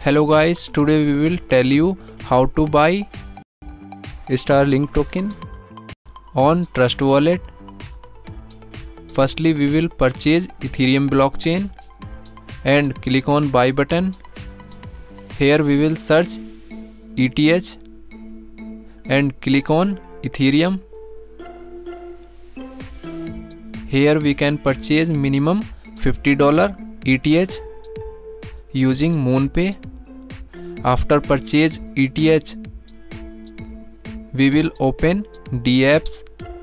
Hello guys, today we will tell you how to buy Starlink token on Trust Wallet. Firstly, we will purchase Ethereum blockchain and click on buy button. Here we will search ETH and click on Ethereum. Here we can purchase minimum $50 ETH using MoonPay. After purchase ETH, we will open dApps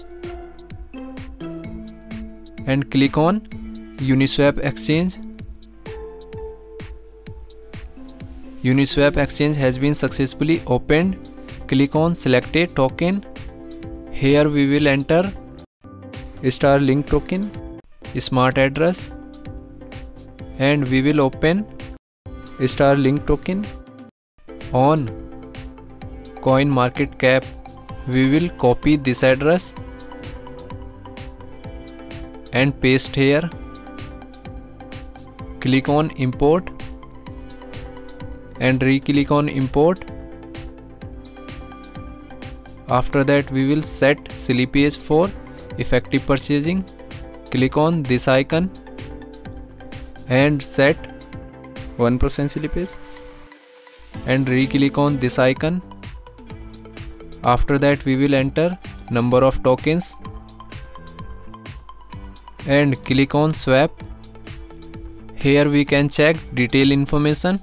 and click on Uniswap exchange. Uniswap exchange has been successfully opened. Click on select a token. Here we will enter Starlink token, smart address, and we will open Starlink token. On CoinMarketCap, we will copy this address and paste here. Click on import and re-click on import. After that, we will set slippage for effective purchasing. Click on this icon and set 1% slippage and re-click on this icon. After that, we will enter number of tokens and click on swap. Here we can check detail information.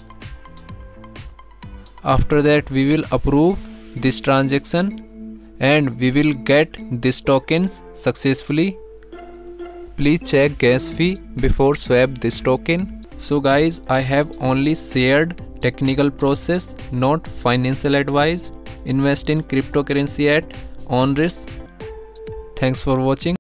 After that, we will approve this transaction and we will get these tokens successfully. Please check gas fee before swap this token. So guys, I have only shared technical process, not financial advice. Invest in cryptocurrency at own risk. Thanks for watching.